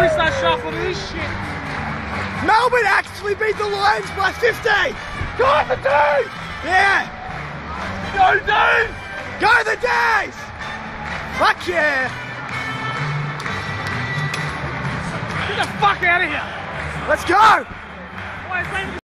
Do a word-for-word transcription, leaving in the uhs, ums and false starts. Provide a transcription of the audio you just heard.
start shuffling this shit. Melbourne actually beat the Lions by fifty! Go the Dees! Yeah! Go Dees! Go the Dees! Fuck yeah! Get the fuck out of here! Let's go! Why is that